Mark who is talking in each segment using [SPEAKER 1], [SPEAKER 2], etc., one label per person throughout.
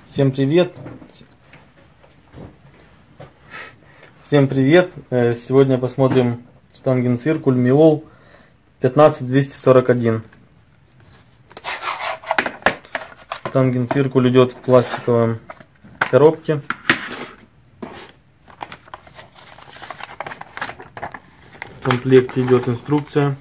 [SPEAKER 1] Всем привет! Всем привет! Сегодня посмотрим штангенциркуль Миол 15241. Штангенциркуль идет в пластиковом коробке. В комплекте идет инструкция.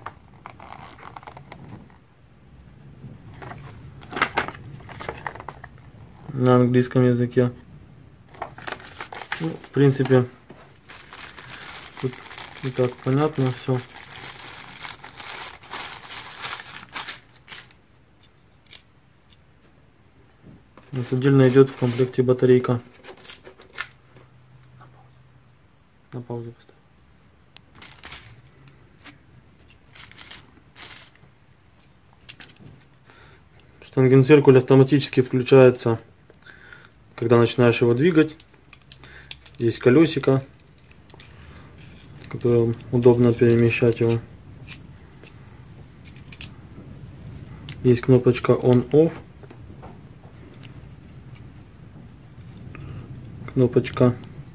[SPEAKER 1] На английском языке. Ну, в принципе, тут и так понятно все. Отдельно идет в комплекте батарейка. На паузу поставь. Штангенциркуль автоматически включается, когда начинаешь его двигать. Есть колесико, которым удобно перемещать его. Есть кнопочка On-Off, кнопочка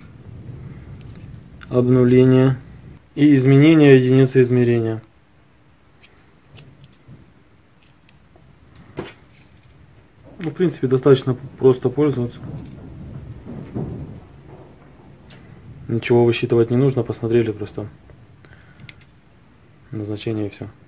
[SPEAKER 1] обнуления и изменение единицы измерения. Ну, в принципе, достаточно просто пользоваться. Ничего высчитывать не нужно, посмотрели просто назначение и все.